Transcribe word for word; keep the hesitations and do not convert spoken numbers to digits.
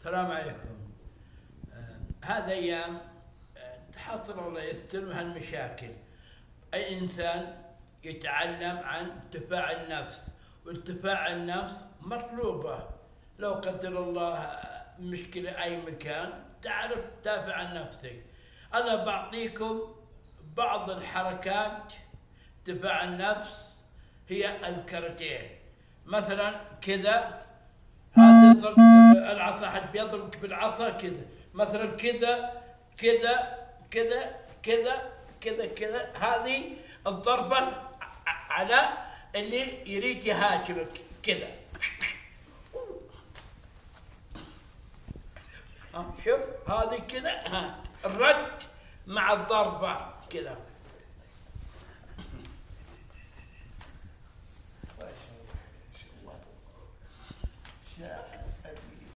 السلام عليكم. آه هذا أيام آه تحضر الله يستر هالمشاكل. أي إنسان يتعلم عن ارتفاع النفس، وارتفاع النفس مطلوبة. لو قدر الله مشكلة أي مكان تعرف تدافع عن نفسك. أنا بعطيكم بعض الحركات دفاع النفس، هي الكاراتيه. مثلا كذا، هذا ضرب العصا، حد بيضربك بالعصا كذا، مثلا كذا كذا كذا كذا كذا كذا. هذه الضربة على اللي يريد يهاجمك كذا. شوف هذه كذا، ها الرد مع الضربة كذا.